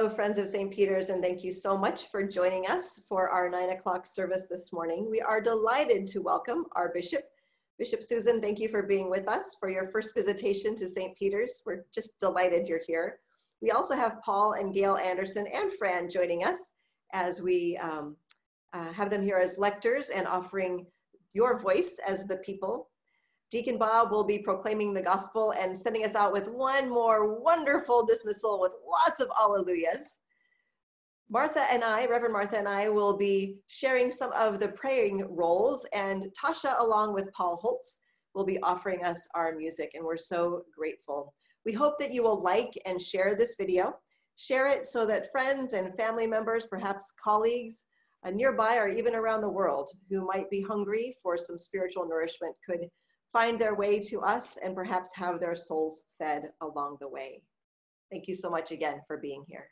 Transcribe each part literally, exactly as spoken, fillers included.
Hello, friends of Saint Peter's, and thank you so much for joining us for our nine o'clock service this morning. We are delighted to welcome our Bishop. Bishop Susan, thank you for being with us for your first visitation to Saint Peter's. We're just delighted you're here. We also have Paul and Gail Anderson and Fran joining us as we um, uh, have them here as lectors and offering your voice as the people. Deacon Bob will be proclaiming the gospel and sending us out with one more wonderful dismissal with lots of alleluias. Martha and I, Reverend Martha and I, will be sharing some of the praying roles, and Tasha, along with Paul Holtz, will be offering us our music, and we're so grateful. We hope that you will like and share this video. Share it so that friends and family members, perhaps colleagues uh, nearby or even around the world who might be hungry for some spiritual nourishment could find their way to us and perhaps have their souls fed along the way. Thank you so much again for being here.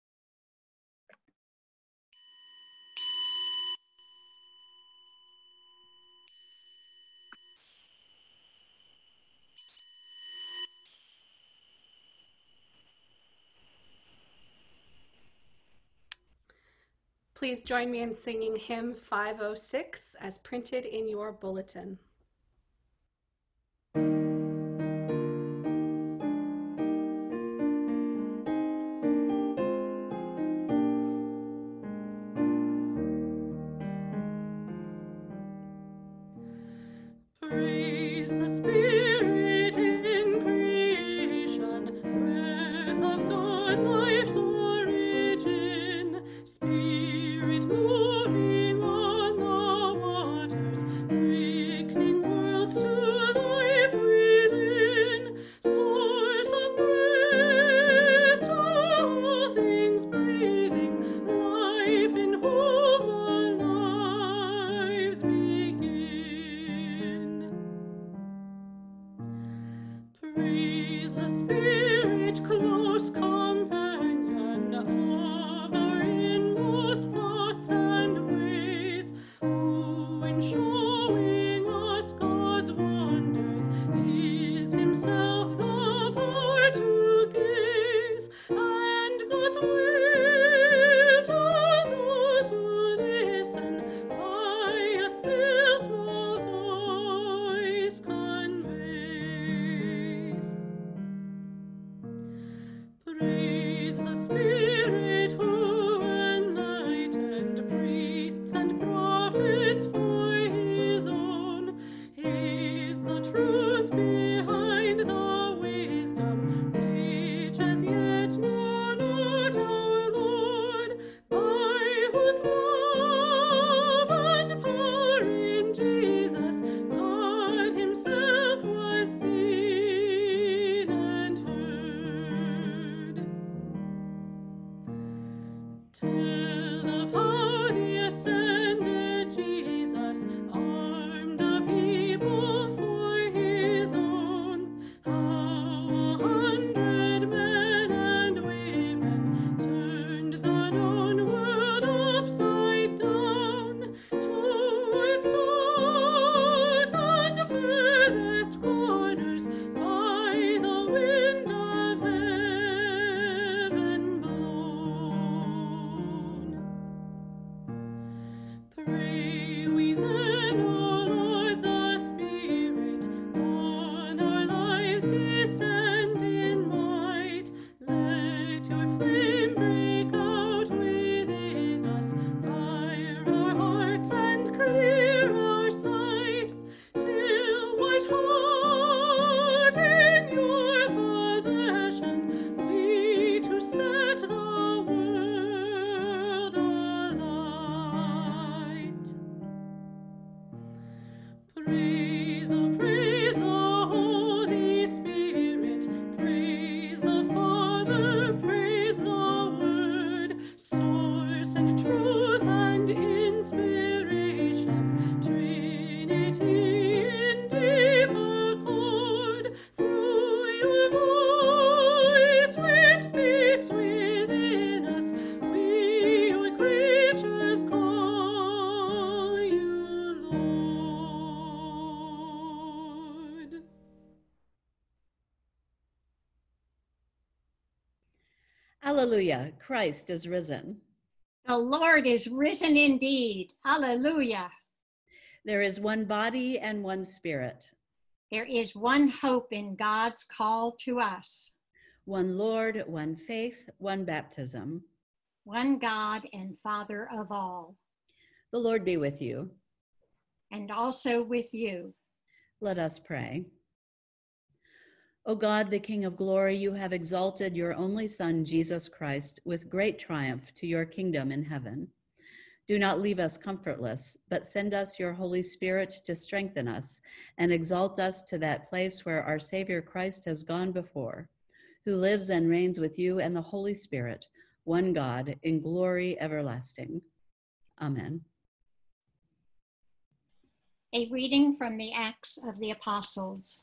Please join me in singing hymn five oh six as printed in your bulletin. Praise the Spirit in creation, breath of God, life's origin, Spirit moving on the waters, quickening worlds to life within, source of breath to all things breathing, life in whom our lives begin. Praise the Spirit, close companion of our inmost thoughts and ways, who in showing us God's wonders is himself the power to gaze, and God's will to those who listen by a still small voice conveys. Praise the Spirit who enlightened priests and prophets for his own, is the truth behind the wisdom which as yet know not our Lord, by whose love and power in Jesus God himself was seen and heard. Tell of how the ascended Jesus armed a people for his own, how a hundred men and women turned the known world upside down, towards dark and furthest corners by the wind of heaven blown. Pray we then, O Lord, the Spirit on our lives descend in might. Let your flame break out within us, fire our hearts and clear our sight, till white hot in your possession we to set the world alight. Praise, oh praise the Holy Spirit, praise the Father, praise the Word, source and truth and inspiration, Trinity in deep accord, through your voice which speaks within us, we your creatures call you Lord. Hallelujah, Christ is risen. The Lord is risen indeed. Hallelujah. There is one body and one spirit. There is one hope in God's call to us. One Lord, one faith, one baptism. One God and Father of all. The Lord be with you. And also with you. Let us pray. O God, the King of glory, you have exalted your only Son, Jesus Christ, with great triumph to your kingdom in heaven. Do not leave us comfortless, but send us your Holy Spirit to strengthen us and exalt us to that place where our Savior Christ has gone before, who lives and reigns with you and the Holy Spirit, one God, in glory everlasting. Amen. A reading from the Acts of the Apostles.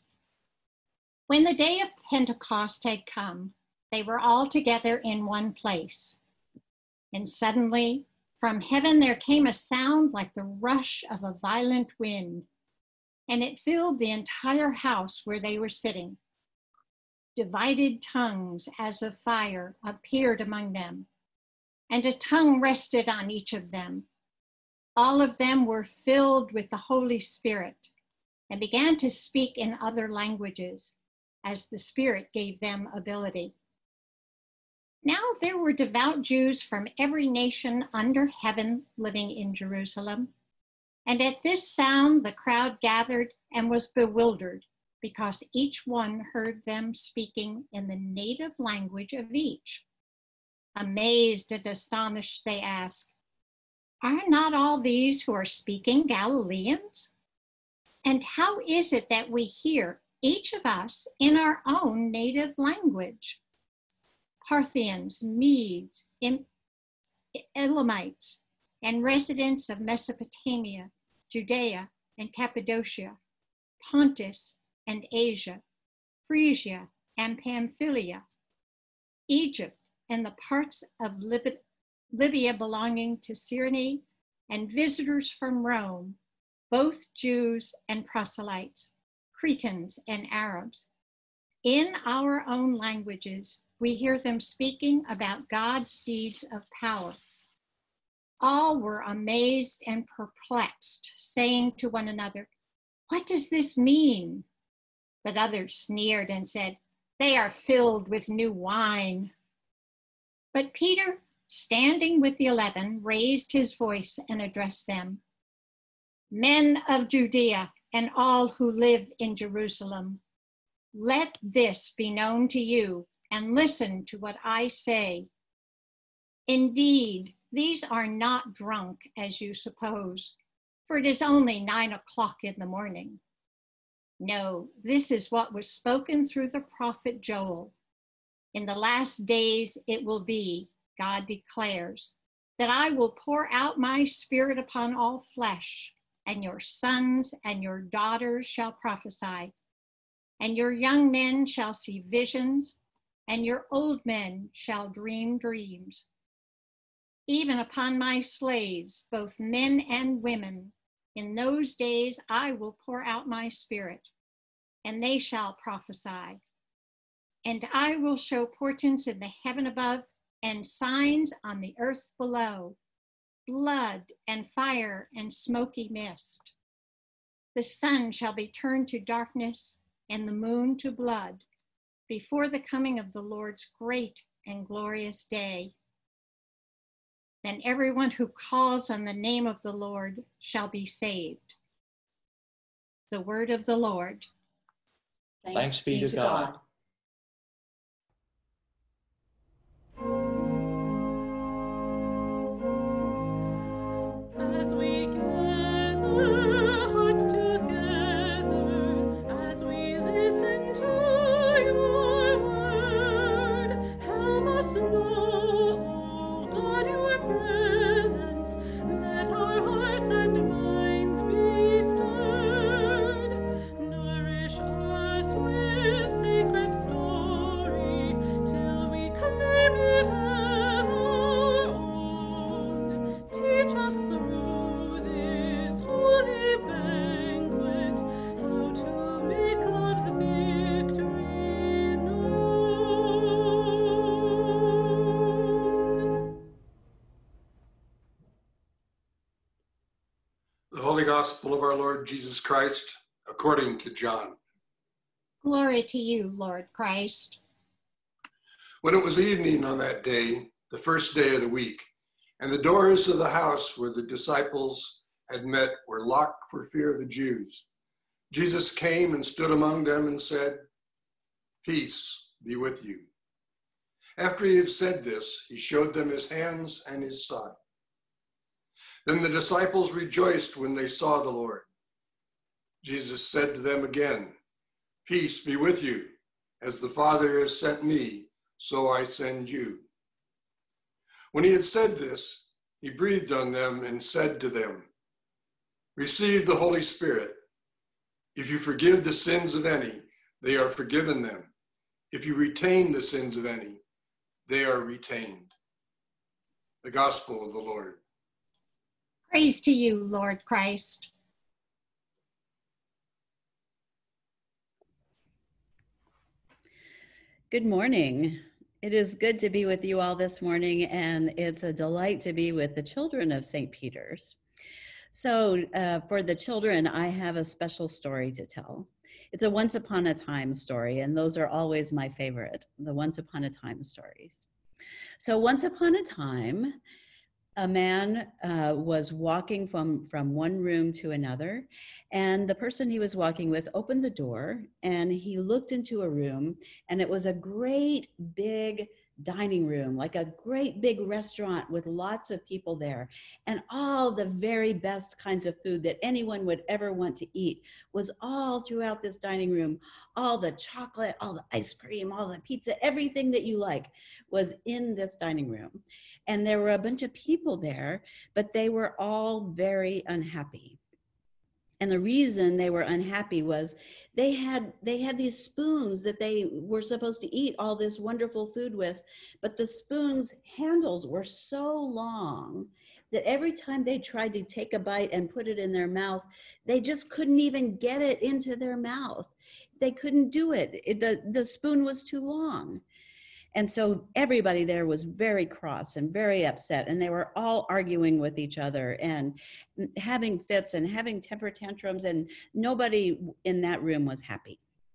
When the day of Pentecost had come, they were all together in one place. And suddenly, from heaven there came a sound like the rush of a violent wind, and it filled the entire house where they were sitting. Divided tongues as of fire appeared among them, and a tongue rested on each of them. All of them were filled with the Holy Spirit and began to speak in other languages, as the Spirit gave them ability. Now there were devout Jews from every nation under heaven living in Jerusalem. And at this sound the crowd gathered and was bewildered, because each one heard them speaking in the native language of each. Amazed and astonished, they asked, "Are not all these who are speaking Galileans? And how is it that we hear, each of us, in our own native language? Parthians, Medes, Elamites, and residents of Mesopotamia, Judea and Cappadocia, Pontus and Asia, Phrygia and Pamphylia, Egypt and the parts of Lib- Libya belonging to Cyrene, and visitors from Rome, both Jews and proselytes, Cretans and Arabs. In our own languages, we hear them speaking about God's deeds of power." All were amazed and perplexed, saying to one another, "What does this mean?" But others sneered and said, "They are filled with new wine." But Peter, standing with the eleven, raised his voice and addressed them. "Men of Judea and all who live in Jerusalem, let this be known to you, and listen to what I say. Indeed, these are not drunk as you suppose, for it is only nine o'clock in the morning. No, this is what was spoken through the prophet Joel. In the last days it will be, God declares, that I will pour out my Spirit upon all flesh, and your sons and your daughters shall prophesy, and your young men shall see visions, and your old men shall dream dreams. Even upon my slaves, both men and women, in those days I will pour out my Spirit, and they shall prophesy. And I will show portents in the heaven above and signs on the earth below, blood and fire and smoky mist. The sun shall be turned to darkness and the moon to blood before the coming of the Lord's great and glorious day. Then everyone who calls on the name of the Lord shall be saved." The word of the Lord. Thanks, Thanks be to God. God. As we gather hearts together, as we listen to your word, help us know, O God, your presence. Let our hearts and minds be stirred. Nourish us with sacred Gospel of our Lord Jesus Christ according to John. Glory to you, Lord Christ. When it was evening on that day, the first day of the week, and the doors of the house where the disciples had met were locked for fear of the Jews, Jesus came and stood among them and said, "Peace be with you." After he had said this, he showed them his hands and his side. Then the disciples rejoiced when they saw the Lord. Jesus said to them again, "Peace be with you. As the Father has sent me, so I send you." When he had said this, he breathed on them and said to them, "Receive the Holy Spirit. If you forgive the sins of any, they are forgiven them. If you retain the sins of any, they are retained." The Gospel of the Lord. Praise to you, Lord Christ. Good morning. It is good to be with you all this morning, and it's a delight to be with the children of Saint Peter's. So uh, for the children, I have a special story to tell. It's a once upon a time story, and those are always my favorite, the once upon a time stories. So once upon a time, a man uh, was walking from, from one room to another, and the person he was walking with opened the door, and he looked into a room, and it was a great big dining room, like a great big restaurant with lots of people there, and all the very best kinds of food that anyone would ever want to eat was all throughout this dining room. All the chocolate, all the ice cream, all the pizza, everything that you like was in this dining room. And there were a bunch of people there, but they were all very unhappy. And the reason they were unhappy was they had they had these spoons that they were supposed to eat all this wonderful food with, but the spoons' handles were so long that every time they tried to take a bite and put it in their mouth, they just couldn't even get it into their mouth. They couldn't do it. It the, the spoon was too long. And so everybody there was very cross and very upset, and they were all arguing with each other and having fits and having temper tantrums, and nobody in that room was happy.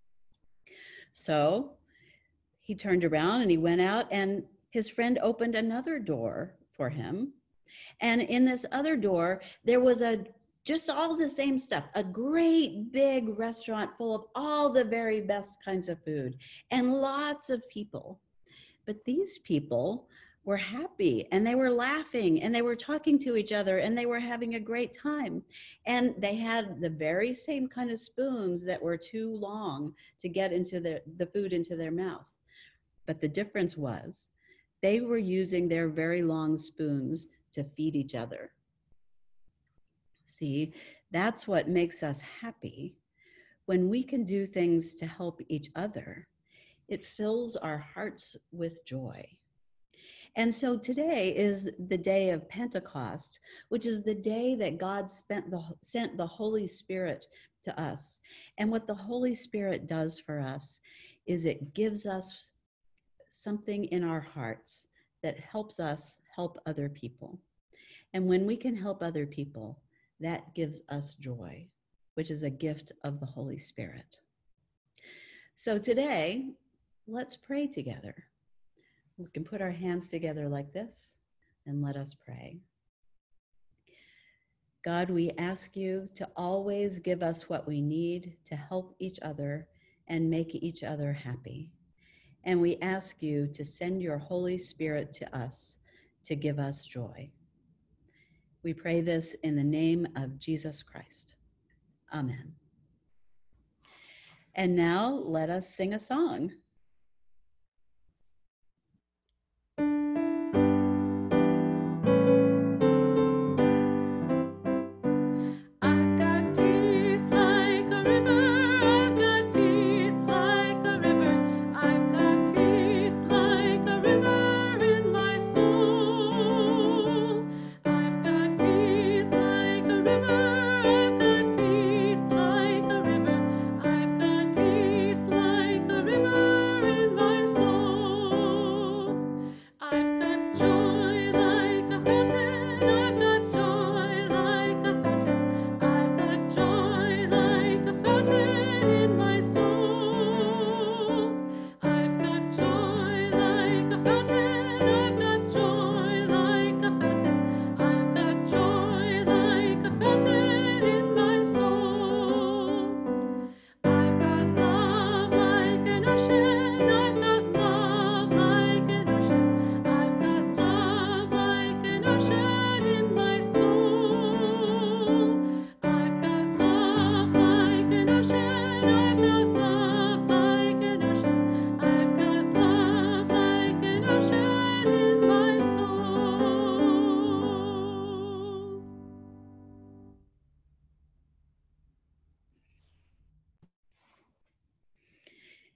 So he turned around and he went out, and his friend opened another door for him. And in this other door, there was a just all the same stuff, a great big restaurant full of all the very best kinds of food and lots of people. But these people were happy, and they were laughing, and they were talking to each other, and they were having a great time. And they had the very same kind of spoons that were too long to get into the, the food into their mouth. But the difference was they were using their very long spoons to feed each other. See, that's what makes us happy. When we can do things to help each other, it fills our hearts with joy. And so today is the day of Pentecost, which is the day that God spent the, sent the Holy Spirit to us. And what the Holy Spirit does for us is it gives us something in our hearts that helps us help other people. And when we can help other people, that gives us joy, which is a gift of the Holy Spirit. So today, let's pray together. We can put our hands together like this and let us pray. God, we ask you to always give us what we need to help each other and make each other happy. And we ask you to send your Holy Spirit to us to give us joy. We pray this in the name of Jesus Christ. Amen. And now let us sing a song. River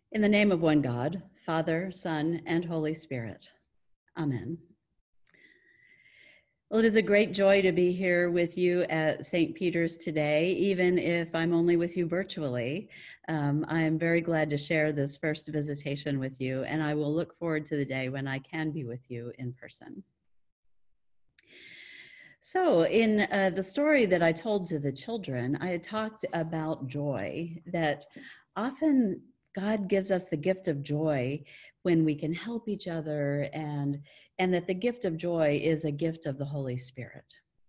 In the name of one God, Father, Son, and Holy Spirit. Amen. Well, it is a great joy to be here with you at Saint Peter's today, even if I'm only with you virtually. Um, I am very glad to share this first visitation with you, and I will look forward to the day when I can be with you in person. So in uh, the story that I told to the children, I had talked about joy, that often God gives us the gift of joy when we can help each other, and, and that the gift of joy is a gift of the Holy Spirit.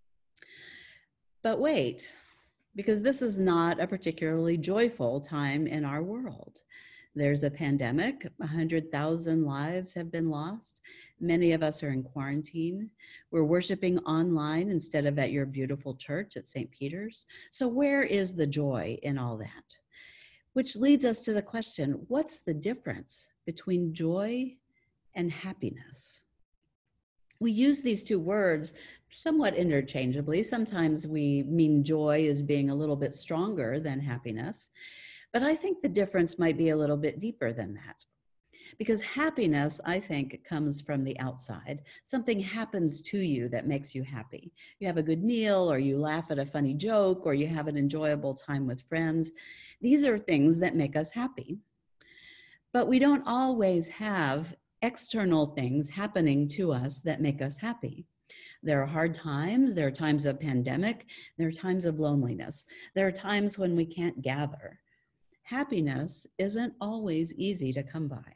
But wait, because this is not a particularly joyful time in our world. There's a pandemic, one hundred thousand lives have been lost. Many of us are in quarantine. We're worshiping online instead of at your beautiful church at Saint Peter's. So where is the joy in all that? Which leads us to the question, what's the difference between joy and happiness? We use these two words somewhat interchangeably. Sometimes we mean joy as being a little bit stronger than happiness. But I think the difference might be a little bit deeper than that. Because happiness, I think, comes from the outside. Something happens to you that makes you happy. You have a good meal, or you laugh at a funny joke, or you have an enjoyable time with friends. These are things that make us happy. But we don't always have external things happening to us that make us happy. There are hard times, there are times of pandemic, there are times of loneliness, there are times when we can't gather. Happiness isn't always easy to come by.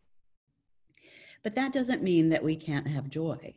But that doesn't mean that we can't have joy.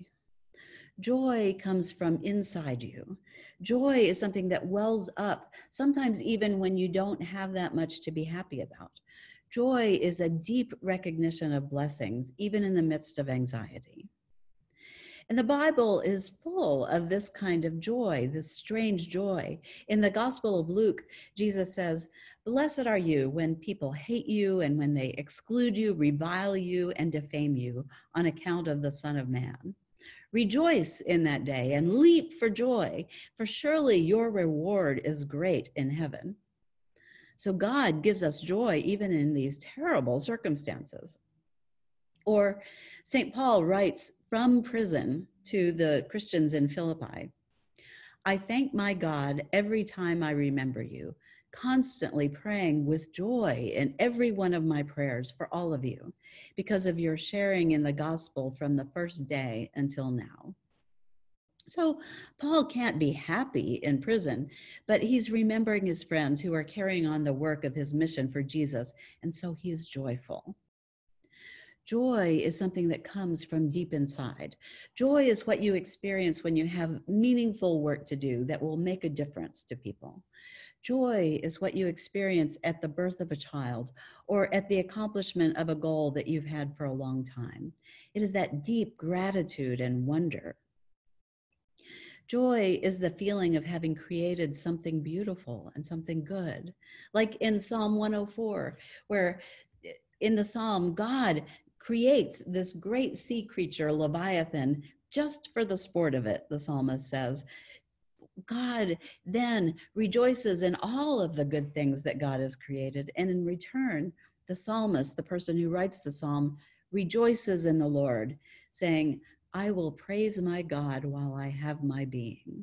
Joy comes from inside you. Joy is something that wells up, sometimes even when you don't have that much to be happy about. Joy is a deep recognition of blessings, even in the midst of anxiety. And the Bible is full of this kind of joy, this strange joy. In the Gospel of Luke, Jesus says, "Blessed are you when people hate you and when they exclude you, revile you, and defame you on account of the Son of Man. Rejoice in that day and leap for joy, for surely your reward is great in heaven." So God gives us joy even in these terrible circumstances. Or Saint Paul writes from prison to the Christians in Philippi, "I thank my God every time I remember you, constantly praying with joy in every one of my prayers for all of you, because of your sharing in the gospel from the first day until now." So Paul can't be happy in prison, but he's remembering his friends who are carrying on the work of his mission for Jesus, and so he is joyful. Joy is something that comes from deep inside. Joy is what you experience when you have meaningful work to do that will make a difference to people. Joy is what you experience at the birth of a child or at the accomplishment of a goal that you've had for a long time. It is that deep gratitude and wonder. Joy is the feeling of having created something beautiful and something good. Like in Psalm one oh four, where in the Psalm, God creates this great sea creature, Leviathan, just for the sport of it, the psalmist says. God then rejoices in all of the good things that God has created. And in return, the psalmist, the person who writes the psalm, rejoices in the Lord, saying, "I will praise my God while I have my being."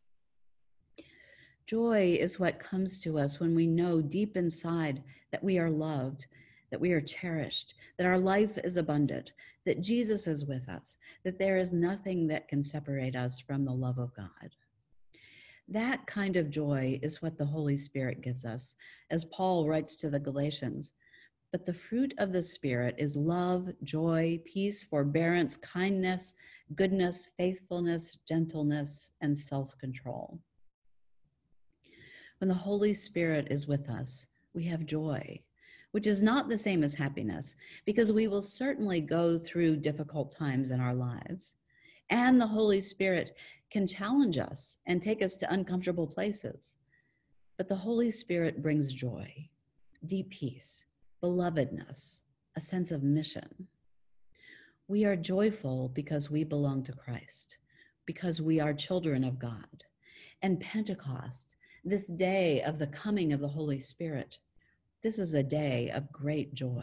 Joy is what comes to us when we know deep inside that we are loved, that we are cherished, that our life is abundant, that Jesus is with us, that there is nothing that can separate us from the love of God. That kind of joy is what the Holy Spirit gives us, as Paul writes to the Galatians. But the fruit of the Spirit is love, joy, peace, forbearance, kindness, goodness, faithfulness, gentleness, and self-control. When the Holy Spirit is with us, we have joy, which is not the same as happiness, because we will certainly go through difficult times in our lives. And the Holy Spirit can challenge us and take us to uncomfortable places. But the Holy Spirit brings joy, deep peace, belovedness, a sense of mission. We are joyful because we belong to Christ, because we are children of God. And Pentecost, this day of the coming of the Holy Spirit, This is a day of great joy.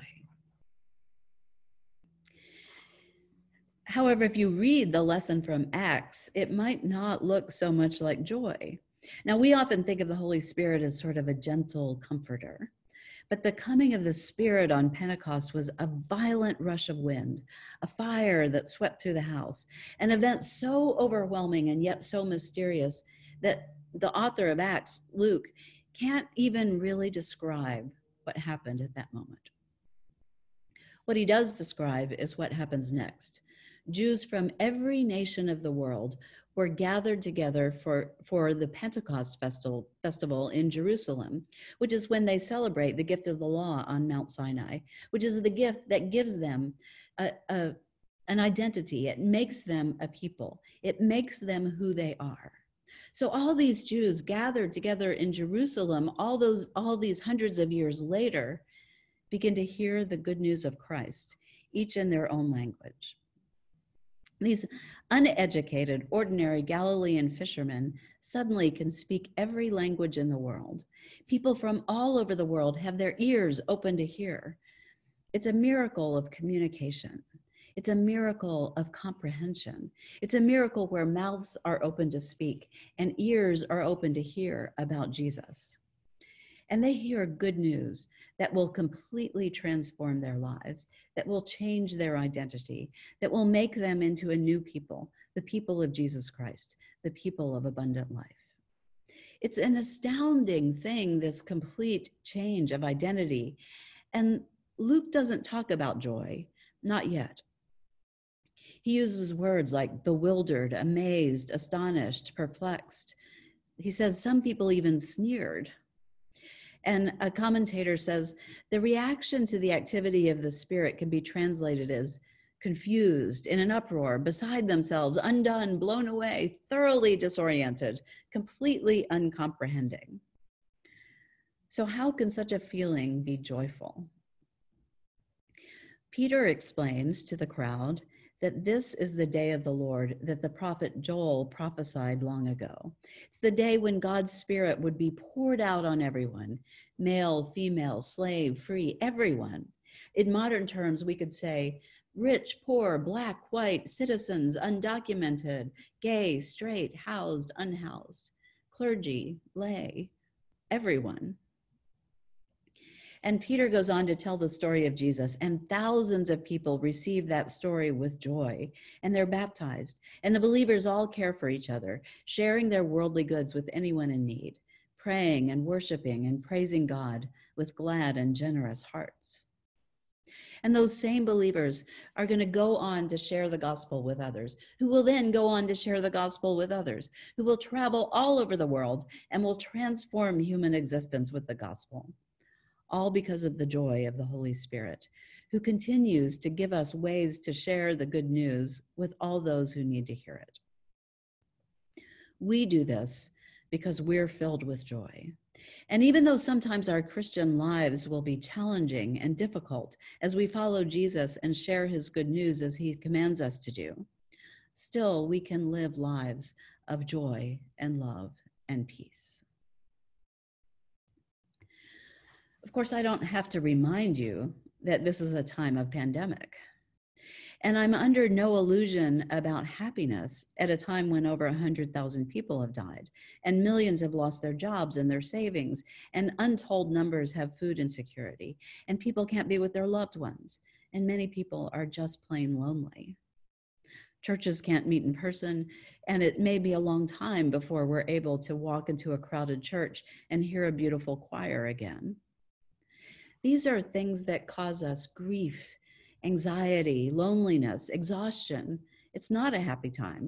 However, if you read the lesson from Acts, it might not look so much like joy. Now, we often think of the Holy Spirit as sort of a gentle comforter, but the coming of the Spirit on Pentecost was a violent rush of wind, a fire that swept through the house, an event so overwhelming and yet so mysterious that the author of Acts, Luke, can't even really describe what happened at that moment. What he does describe is what happens next. Jews from every nation of the world were gathered together for, for the Pentecost festival, festival in Jerusalem, which is when they celebrate the gift of the law on Mount Sinai, which is the gift that gives them a, a, an identity. It makes them a people. It makes them who they are. So all these Jews gathered together in Jerusalem, all those, all these hundreds of years later, begin to hear the good news of Christ, each in their own language. These uneducated, ordinary Galilean fishermen suddenly can speak every language in the world. People from all over the world have their ears open to hear. It's a miracle of communication. It's a miracle of comprehension. It's a miracle where mouths are open to speak and ears are open to hear about Jesus. And they hear good news that will completely transform their lives, that will change their identity, that will make them into a new people, the people of Jesus Christ, the people of abundant life. It's an astounding thing, this complete change of identity. And Luke doesn't talk about joy, not yet. He uses words like bewildered, amazed, astonished, perplexed. He says some people even sneered. And a commentator says, the reaction to the activity of the Spirit can be translated as confused, in an uproar, beside themselves, undone, blown away, thoroughly disoriented, completely uncomprehending. So how can such a feeling be joyful? Peter explains to the crowd that this is the day of the Lord that the prophet Joel prophesied long ago. It's the day when God's Spirit would be poured out on everyone, male, female, slave, free, everyone. In modern terms, we could say rich, poor, black, white, citizens, undocumented, gay, straight, housed, unhoused, clergy, lay, everyone. And Peter goes on to tell the story of Jesus, and thousands of people receive that story with joy, and they're baptized. And the believers all care for each other, sharing their worldly goods with anyone in need, praying and worshiping and praising God with glad and generous hearts. And those same believers are going to go on to share the gospel with others, who will then go on to share the gospel with others, who will travel all over the world and will transform human existence with the gospel. All because of the joy of the Holy Spirit, who continues to give us ways to share the good news with all those who need to hear it. We do this because we're filled with joy. And even though sometimes our Christian lives will be challenging and difficult as we follow Jesus and share his good news as he commands us to do, still we can live lives of joy and love and peace. Of course, I don't have to remind you that this is a time of pandemic. And I'm under no illusion about happiness at a time when over one hundred thousand people have died, and millions have lost their jobs and their savings, and untold numbers have food insecurity, and people can't be with their loved ones, and many people are just plain lonely. Churches can't meet in person, and it may be a long time before we're able to walk into a crowded church and hear a beautiful choir again. These are things that cause us grief, anxiety, loneliness, exhaustion. It's not a happy time.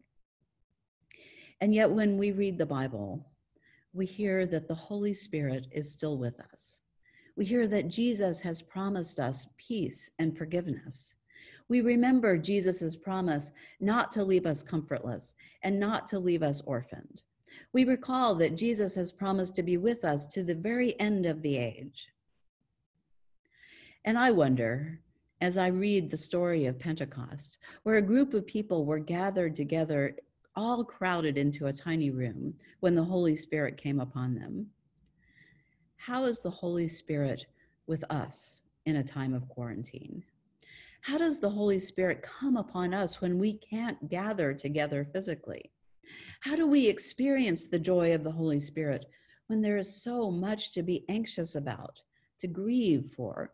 And yet when we read the Bible, we hear that the Holy Spirit is still with us. We hear that Jesus has promised us peace and forgiveness. We remember Jesus's promise not to leave us comfortless and not to leave us orphaned. We recall that Jesus has promised to be with us to the very end of the age. And I wonder, as I read the story of Pentecost, where a group of people were gathered together, all crowded into a tiny room when the Holy Spirit came upon them, how is the Holy Spirit with us in a time of quarantine? How does the Holy Spirit come upon us when we can't gather together physically? How do we experience the joy of the Holy Spirit when there is so much to be anxious about, to grieve for?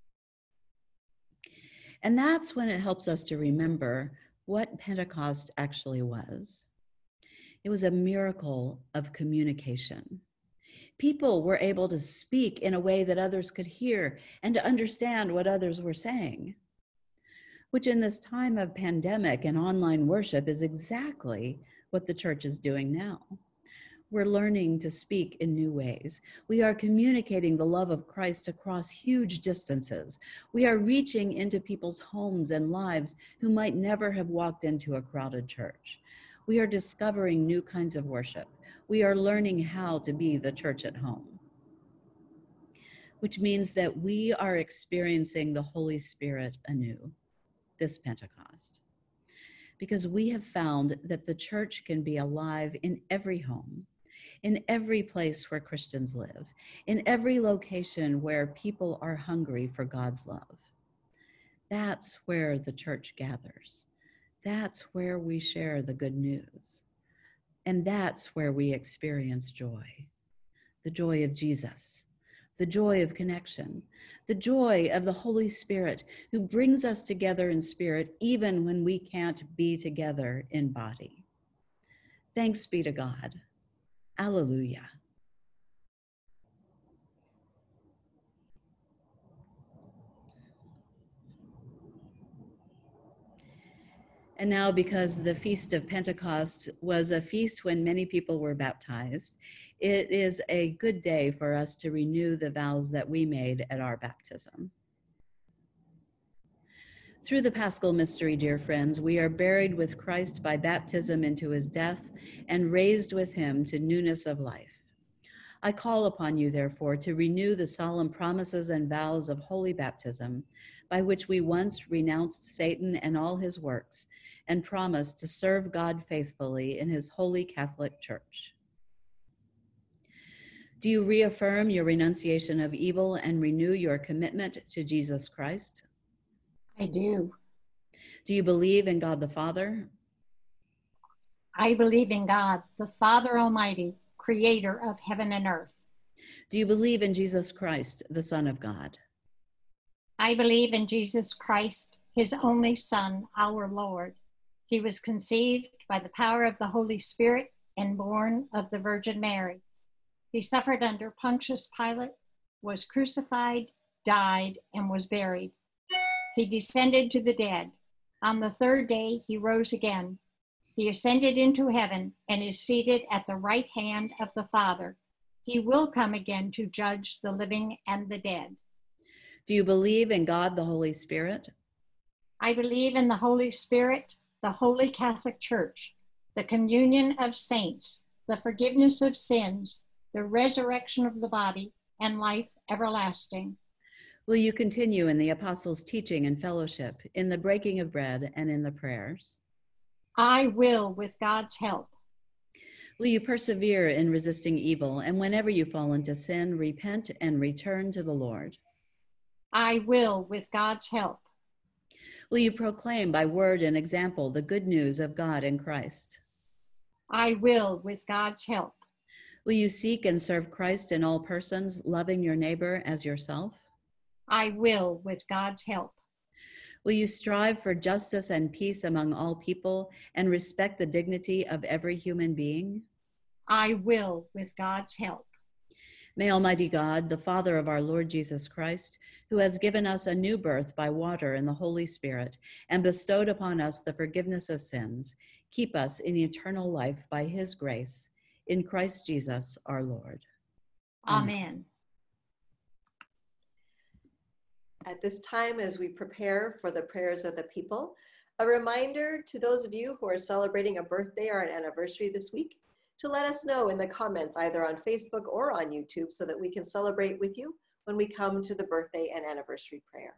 And that's when it helps us to remember what Pentecost actually was. It was a miracle of communication. People were able to speak in a way that others could hear and to understand what others were saying, which in this time of pandemic and online worship is exactly what the church is doing now. We're learning to speak in new ways. We are communicating the love of Christ across huge distances. We are reaching into people's homes and lives who might never have walked into a crowded church. We are discovering new kinds of worship. We are learning how to be the church at home, which means that we are experiencing the Holy Spirit anew this Pentecost, because we have found that the church can be alive in every home, in every place where Christians live, in every location where people are hungry for God's love. That's where the church gathers. That's where we share the good news. And that's where we experience joy, the joy of Jesus, the joy of connection, the joy of the Holy Spirit who brings us together in spirit even when we can't be together in body. Thanks be to God. Alleluia. And now, because the Feast of Pentecost was a feast when many people were baptized, it is a good day for us to renew the vows that we made at our baptism. Through the Paschal mystery, dear friends, we are buried with Christ by baptism into his death and raised with him to newness of life. I call upon you, therefore, to renew the solemn promises and vows of holy baptism, by which we once renounced Satan and all his works, and promised to serve God faithfully in his holy Catholic Church. Do you reaffirm your renunciation of evil and renew your commitment to Jesus Christ? I do. Do you believe in God the Father? I believe in God, the Father Almighty, creator of heaven and earth. Do you believe in Jesus Christ, the Son of God? I believe in Jesus Christ, his only Son, our Lord. He was conceived by the power of the Holy Spirit and born of the Virgin Mary. He suffered under Pontius Pilate, was crucified, died, and was buried. He descended to the dead. On the third day, he rose again. He ascended into heaven and is seated at the right hand of the Father. He will come again to judge the living and the dead. Do you believe in God the Holy Spirit? I believe in the Holy Spirit, the Holy Catholic Church, the communion of saints, the forgiveness of sins, the resurrection of the body, and life everlasting. Will you continue in the apostles' teaching and fellowship, in the breaking of bread and in the prayers? I will, with God's help. Will you persevere in resisting evil, and whenever you fall into sin, repent and return to the Lord? I will, with God's help. Will you proclaim by word and example the good news of God in Christ? I will, with God's help. Will you seek and serve Christ in all persons, loving your neighbor as yourself? I will, with God's help. Will you strive for justice and peace among all people and respect the dignity of every human being? I will, with God's help. May Almighty God, the Father of our Lord Jesus Christ, who has given us a new birth by water and the Holy Spirit, and bestowed upon us the forgiveness of sins, keep us in eternal life by his grace, in Christ Jesus our Lord. Amen. Amen. At this time, as we prepare for the prayers of the people, a reminder to those of you who are celebrating a birthday or an anniversary this week to let us know in the comments either on Facebook or on YouTube so that we can celebrate with you when we come to the birthday and anniversary prayer.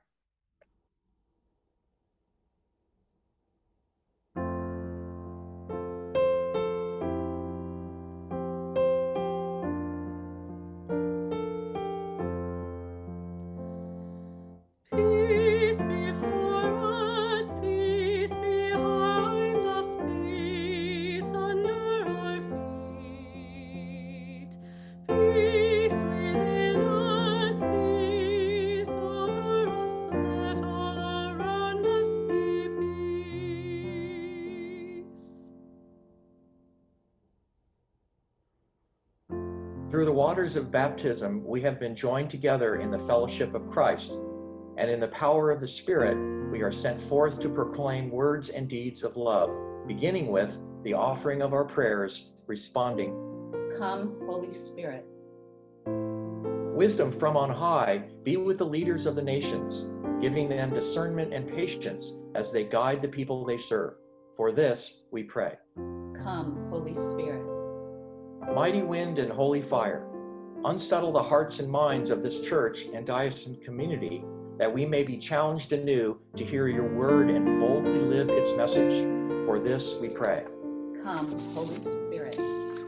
Through the waters of baptism, we have been joined together in the fellowship of Christ, and in the power of the Spirit, we are sent forth to proclaim words and deeds of love, beginning with the offering of our prayers, responding, "Come, Holy Spirit." Wisdom from on high be with the leaders of the nations, giving them discernment and patience as they guide the people they serve. For this we pray. "Come, Holy Spirit." Mighty wind and holy fire, unsettle the hearts and minds of this church and diocesan community, that we may be challenged anew to hear your word and boldly live its message. For this we pray. "Come, Holy Spirit."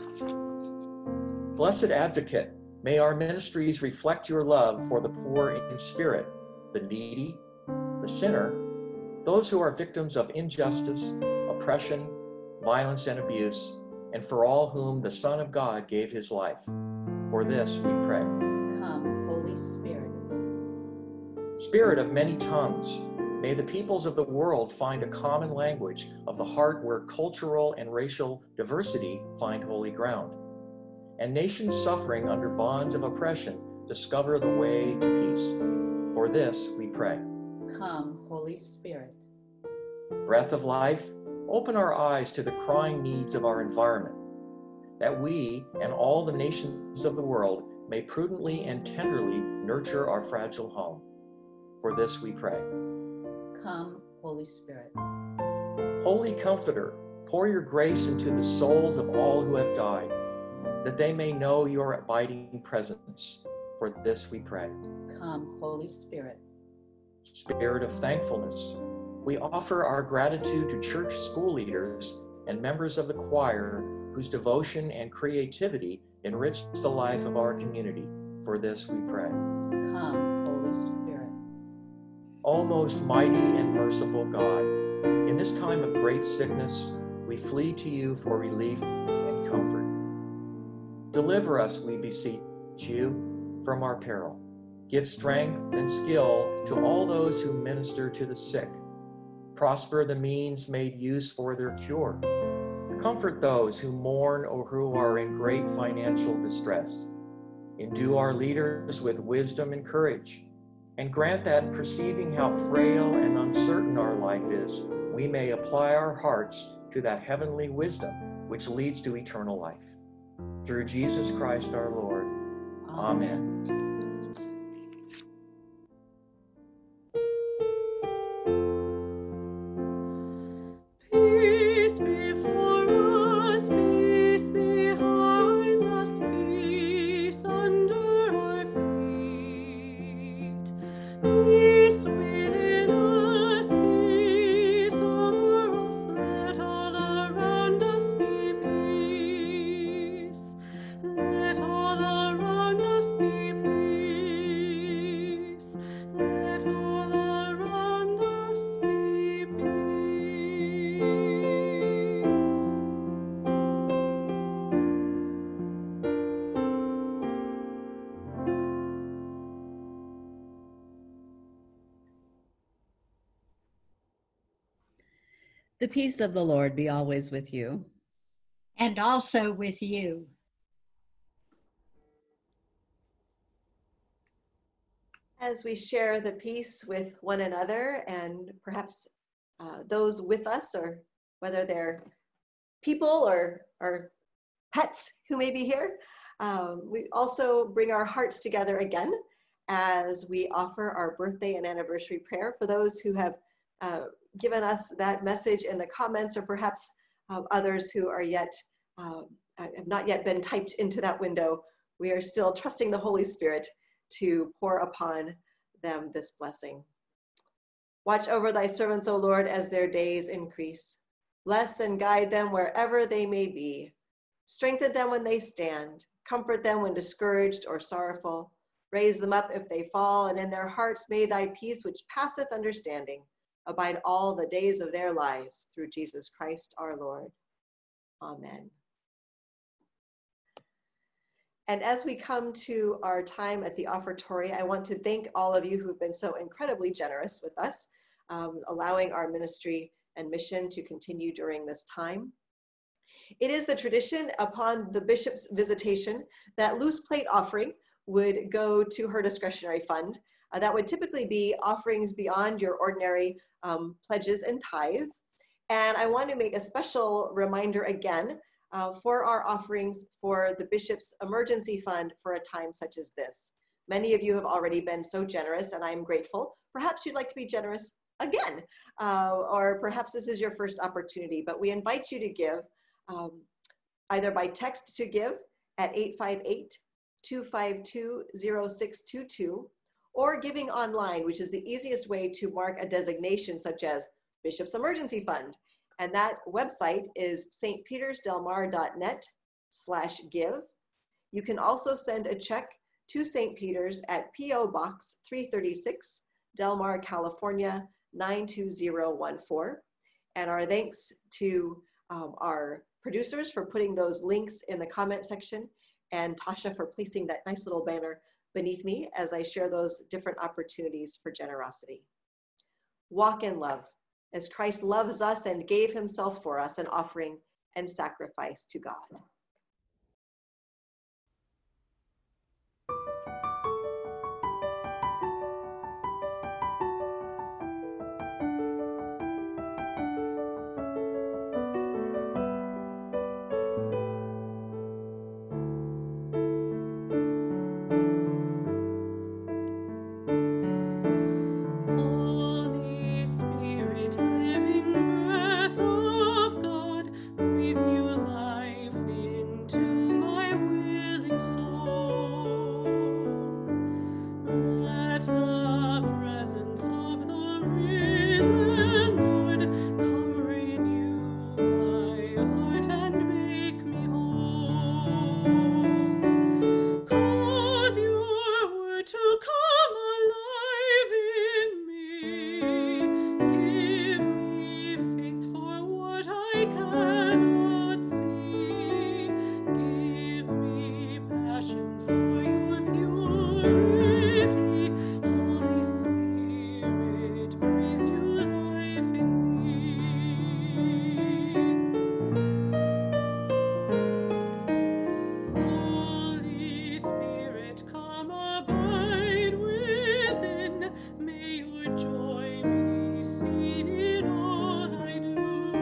Blessed Advocate, may our ministries reflect your love for the poor in spirit, the needy, the sinner, those who are victims of injustice, oppression, violence, and abuse, and for all whom the Son of God gave his life. For this we pray. "Come, Holy Spirit." Spirit of many tongues, may the peoples of the world find a common language of the heart where cultural and racial diversity find holy ground, and nations suffering under bonds of oppression discover the way to peace. For this we pray. "Come, Holy Spirit." Breath of life, open our eyes to the crying needs of our environment, that we and all the nations of the world may prudently and tenderly nurture our fragile home. For this we pray. "Come, Holy Spirit." Holy Comforter, pour your grace into the souls of all who have died, that they may know your abiding presence. For this we pray. "Come, Holy Spirit." Spirit of thankfulness, we offer our gratitude to church school leaders and members of the choir whose devotion and creativity enriched the life of our community. For this we pray. "Come, Holy Spirit." O most mighty and merciful God, in this time of great sickness, we flee to you for relief and comfort. Deliver us, we beseech you, from our peril. Give strength and skill to all those who minister to the sick. Prosper the means made use for their cure. Comfort those who mourn or who are in great financial distress. Endue our leaders with wisdom and courage, and grant that, perceiving how frail and uncertain our life is, we may apply our hearts to that heavenly wisdom which leads to eternal life. Through Jesus Christ our Lord. Amen. Peace before us, peace behind us, peace under our feet. Peace within us, peace over us, let all around us be peace. Let all around us be peace. Let all around us be peace. The peace of the Lord be always with you. And also with you. As we share the peace with one another and perhaps uh, those with us, or whether they're people or, or pets who may be here, um, we also bring our hearts together again as we offer our birthday and anniversary prayer for those who have uh, given us that message in the comments, or perhaps uh, others who are yet uh, have not yet been typed into that window. We are still trusting the Holy Spirit to pour upon them this blessing. Watch over thy servants, O Lord, as their days increase. Bless and guide them wherever they may be. Strengthen them when they stand. Comfort them when discouraged or sorrowful. Raise them up if they fall, and in their hearts may thy peace, which passeth understanding, abide all the days of their lives, through Jesus Christ our Lord. Amen. And as we come to our time at the offertory, I want to thank all of you who've been so incredibly generous with us, um, allowing our ministry and mission to continue during this time. It is the tradition upon the bishop's visitation that loose plate offering would go to her discretionary fund. Uh, that would typically be offerings beyond your ordinary um, pledges and tithes. And I want to make a special reminder again uh, for our offerings for the bishop's emergency fund for a time such as this. Many of you have already been so generous, and I'm grateful. Perhaps you'd like to be generous again, uh, or perhaps this is your first opportunity, but we invite you to give um, either by text to give at eight five eight, two five two, zero six two two, or giving online, which is the easiest way to mark a designation such as Bishop's Emergency Fund. And that website is s t peters del mar dot net slash give. You can also send a check to Saint Peter's at P O Box three thirty-six, Del Mar, California, nine two zero one four. And our thanks to um, our producers for putting those links in the comment section, and Tasha for placing that nice little banner beneath me as I share those different opportunities for generosity. Walk in love, as Christ loves us and gave himself for us, an offering and sacrifice to God. Holy Spirit, living breath of God, breathe new life into my willing soul. Let the presence of the risen Lord come renew my heart and make me whole. Cause your word to come alive in me. Give me faith for what I cannot see. Give me passion for your purity. Holy Spirit, breathe new life in me. Holy Spirit, come abide within. May your joy be seen in all I do.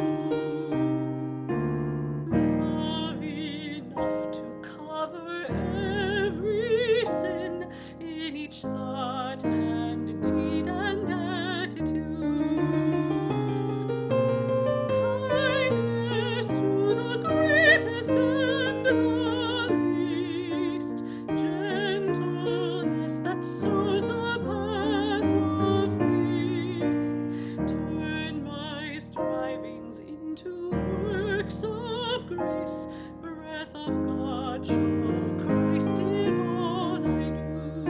Love enough to cover every sin in each thought and deed and attitude. Kindness to the greatest and the least. Gentleness that sows the path of peace. Turn my strivings into works of grace. Breath of God, show Christ in all I do.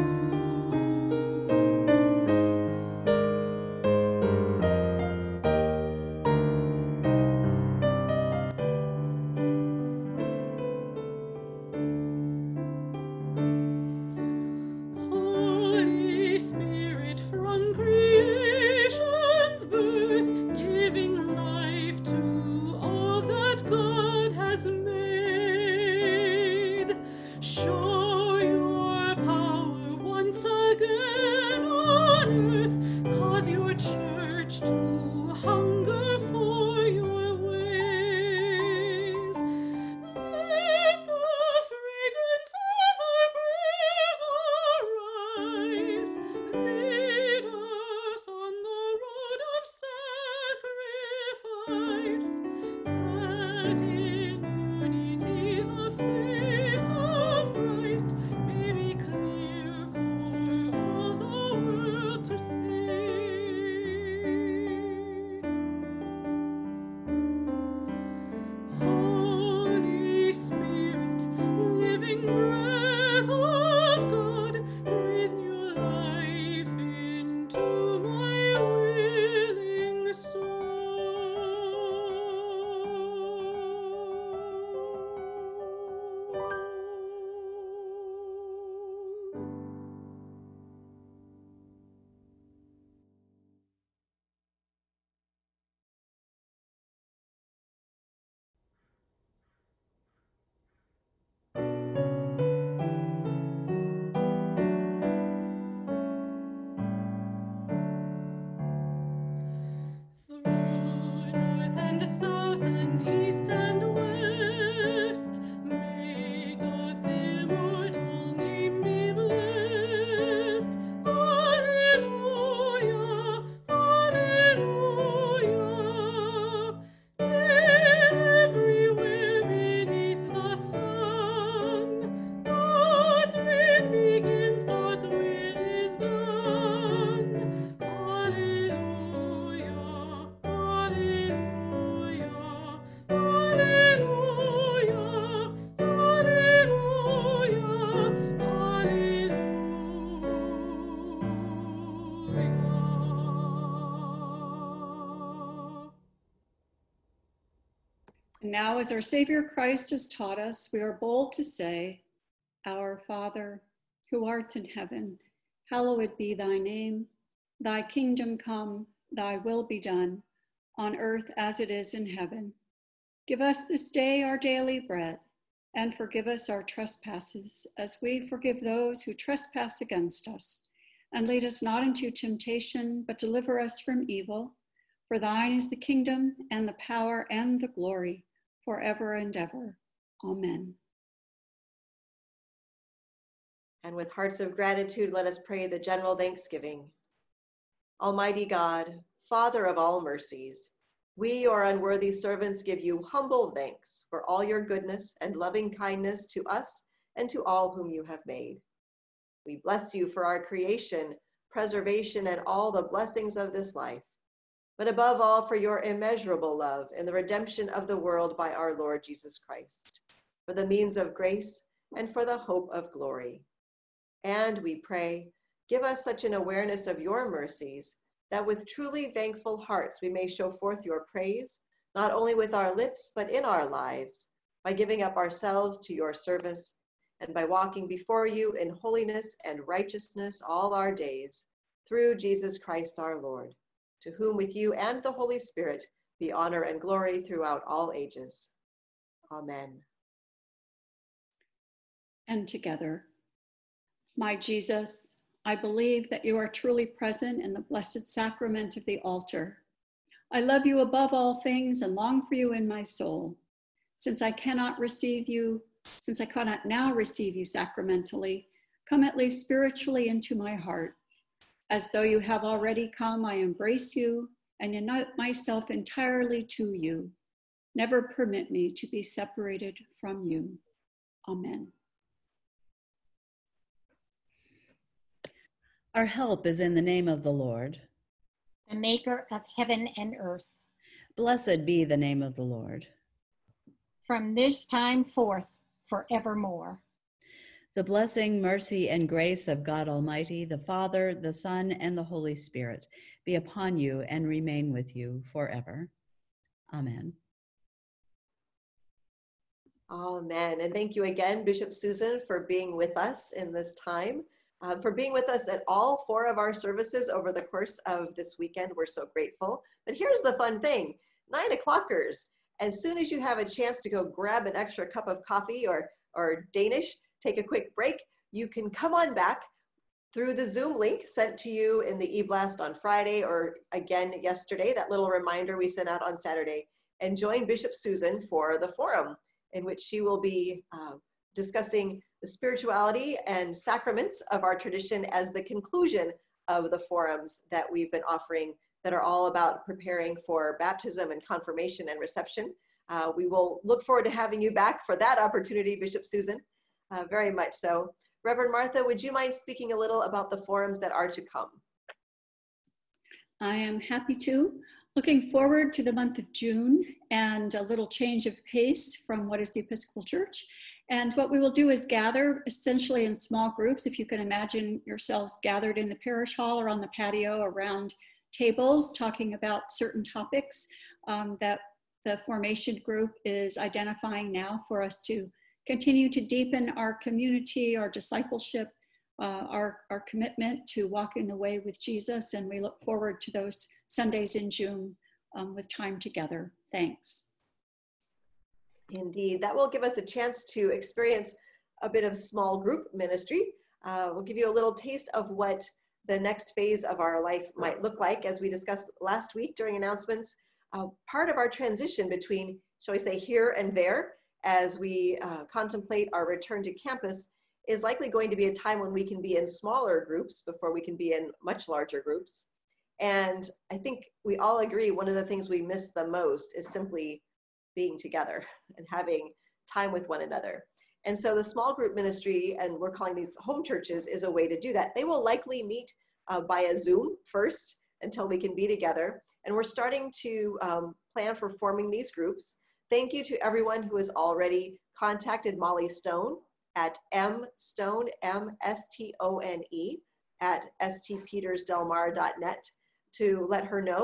Holy Spirit, from creation's birth, giving life to all that God has made. Show your power once again on earth. Cause your church to hunger for your ways. Let the fragrance of our prayers arise. Lead us on the road of sacrifice, that in unity the face of Christ And now, as our Savior Christ has taught us, we are bold to say, Our Father, who art in heaven, hallowed be thy name. Thy kingdom come, thy will be done, on earth as it is in heaven. Give us this day our daily bread, and forgive us our trespasses, as we forgive those who trespass against us. And lead us not into temptation, but deliver us from evil. For thine is the kingdom, and the power, and the glory, forever and ever. Amen. And with hearts of gratitude, let us pray the general thanksgiving. Almighty God, Father of all mercies, we, your unworthy servants, give you humble thanks for all your goodness and loving kindness to us and to all whom you have made. We bless you for our creation, preservation, and all the blessings of this life, but above all for your immeasurable love in the redemption of the world by our Lord Jesus Christ, for the means of grace and for the hope of glory. And we pray, give us such an awareness of your mercies that with truly thankful hearts we may show forth your praise, not only with our lips, but in our lives, by giving up ourselves to your service and by walking before you in holiness and righteousness all our days, through Jesus Christ our Lord, to whom with you and the Holy Spirit be honor and glory throughout all ages. Amen. And together, my Jesus, I believe that you are truly present in the blessed sacrament of the altar. I love you above all things and long for you in my soul. Since I cannot receive you, since I cannot now receive you sacramentally, come at least spiritually into my heart. As though you have already come, I embrace you and unite myself entirely to you. Never permit me to be separated from you. Amen. Our help is in the name of the Lord, the maker of heaven and earth. Blessed be the name of the Lord. From this time forth, forevermore. The blessing, mercy, and grace of God Almighty, the Father, the Son, and the Holy Spirit be upon you and remain with you forever. Amen. Amen. And thank you again, Bishop Susan, for being with us in this time, uh, for being with us at all four of our services over the course of this weekend. We're so grateful. But here's the fun thing, nine o'clockers, as soon as you have a chance to go grab an extra cup of coffee or, or Danish, take a quick break, you can come on back through the Zoom link sent to you in the e-blast on Friday or again yesterday, that little reminder we sent out on Saturday, and join Bishop Susan for the forum in which she will be uh, discussing the spirituality and sacraments of our tradition as the conclusion of the forums that we've been offering that are all about preparing for baptism and confirmation and reception. Uh, we will look forward to having you back for that opportunity, Bishop Susan. Uh, very much so. Reverend Martha, would you mind speaking a little about the forums that are to come? I am happy to. Looking forward to the month of June and a little change of pace from what is the Episcopal Church. And what we will do is gather essentially in small groups. If you can imagine yourselves gathered in the parish hall or on the patio around tables talking about certain topics um, that the formation group is identifying now for us to continue to deepen our community, our discipleship, uh, our, our commitment to walking the way with Jesus. And we look forward to those Sundays in June um, with time together. Thanks. Indeed, that will give us a chance to experience a bit of small group ministry. Uh, we'll give you a little taste of what the next phase of our life might look like. As we discussed last week during announcements, uh, part of our transition between, shall we say, here and there, as we uh, contemplate our return to campus, is likely going to be a time when we can be in smaller groups before we can be in much larger groups. And I think we all agree one of the things we miss the most is simply being together and having time with one another. And so the small group ministry, and we're calling these home churches, is a way to do that. They will likely meet uh, via Zoom first until we can be together. And we're starting to um, plan for forming these groups. Thank you to everyone who has already contacted Molly Stone at mstone, M S T O N E, at s t peters del mar dot net to let her know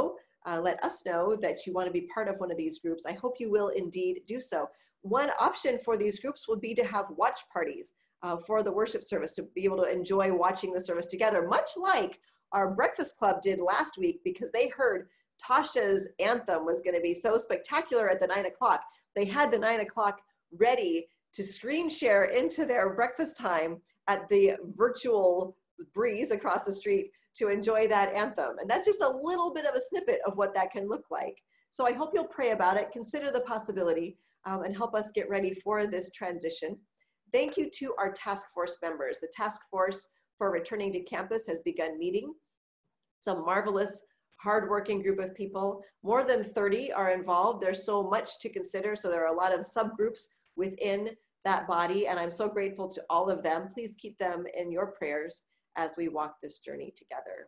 uh, let us know that you want to be part of one of these groups. I hope you will indeed do so. One option for these groups would be to have watch parties uh, for the worship service, to be able to enjoy watching the service together, much like our Breakfast Club did last week, because they heard Tasha's anthem was going to be so spectacular at the nine o'clock. They had the nine o'clock ready to screen share into their breakfast time at the virtual breeze across the street to enjoy that anthem. And that's just a little bit of a snippet of what that can look like. So I hope you'll pray about it, consider the possibility, um, and help us get ready for this transition. Thank you to our task force members. The task force for returning to campus has begun meeting. It's a marvelous, hardworking group of people. More than thirty are involved. There's so much to consider. So there are a lot of subgroups within that body, and I'm so grateful to all of them. Please keep them in your prayers as we walk this journey together.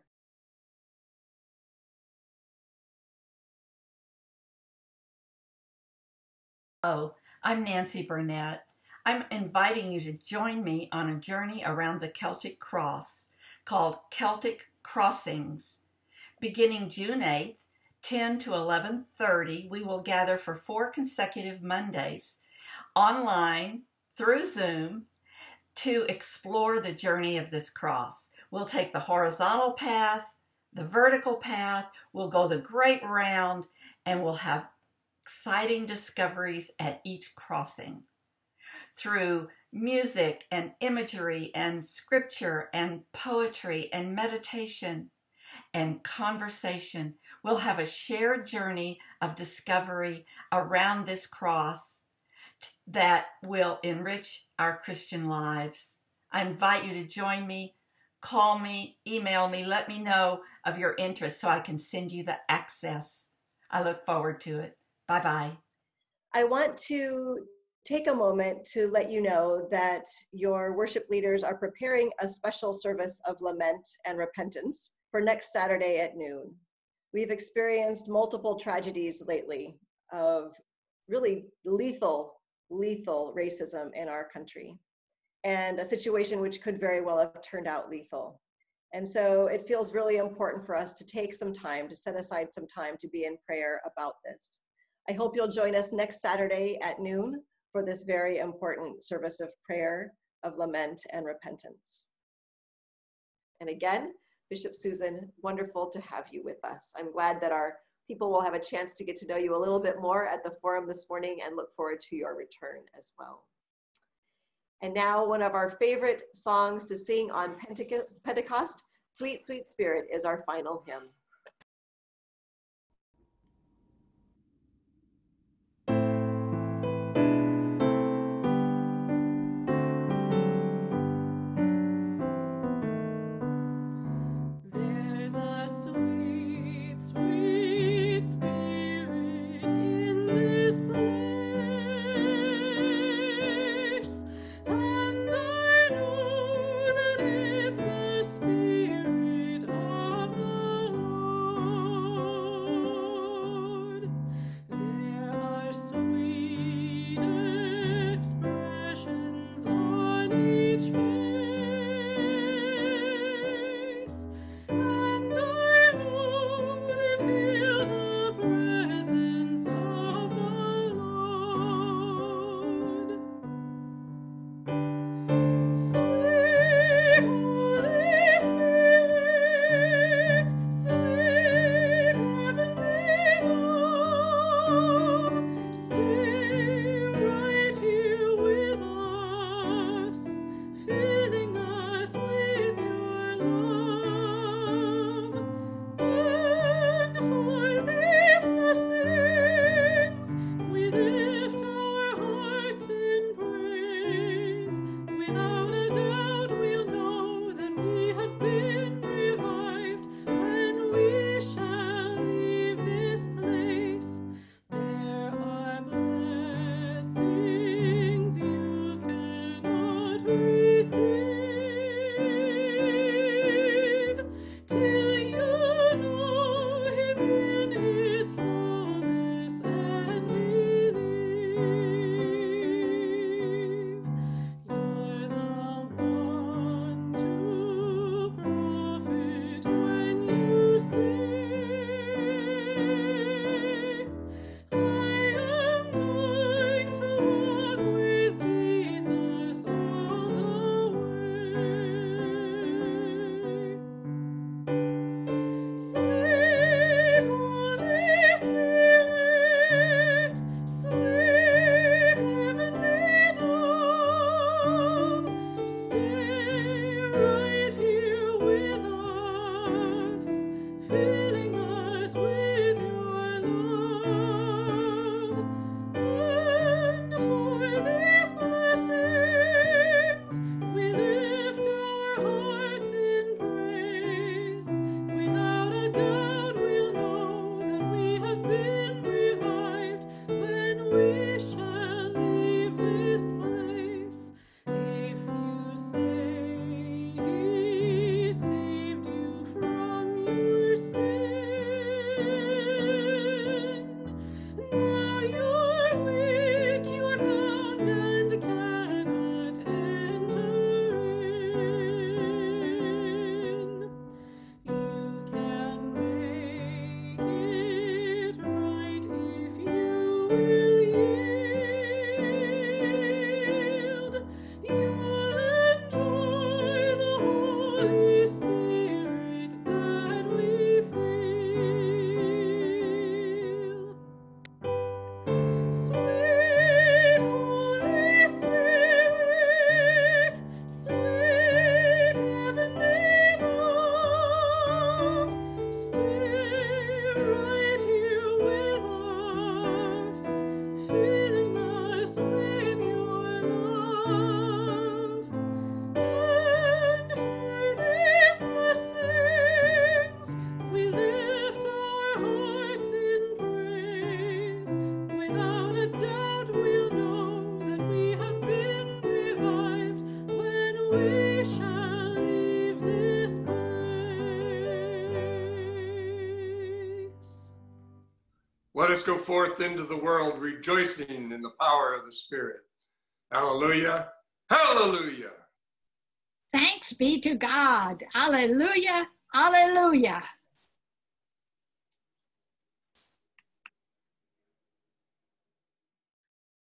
Hello, I'm Nancy Burnett. I'm inviting you to join me on a journey around the Celtic Cross called Celtic Crossings. Beginning June eighth, ten to eleven thirty, we will gather for four consecutive Mondays online through Zoom to explore the journey of this cross. We'll take the horizontal path, the vertical path, we'll go the great round, and we'll have exciting discoveries at each crossing. Through music and imagery and scripture and poetry and meditation and conversation, we'll have a shared journey of discovery around this cross that will enrich our Christian lives. I invite you to join me. Call me, email me, let me know of your interest so I can send you the access. I look forward to it. Bye-bye. I want to take a moment to let you know that your worship leaders are preparing a special service of lament and repentance for next Saturday at noon. We've experienced multiple tragedies lately of really lethal, lethal racism in our country, and a situation which could very well have turned out lethal. And so it feels really important for us to take some time, to set aside some time to be in prayer about this. I hope you'll join us next Saturday at noon for this very important service of prayer, of lament and repentance. And again, Bishop Susan, wonderful to have you with us. I'm glad that our people will have a chance to get to know you a little bit more at the forum this morning, and look forward to your return as well. And now one of our favorite songs to sing on Pentecost, Sweet, Sweet Spirit, is our final hymn. Spirit of the Lord. Let us go forth into the world rejoicing in the power of the Spirit. Hallelujah. Hallelujah. Thanks be to God. Hallelujah. Hallelujah.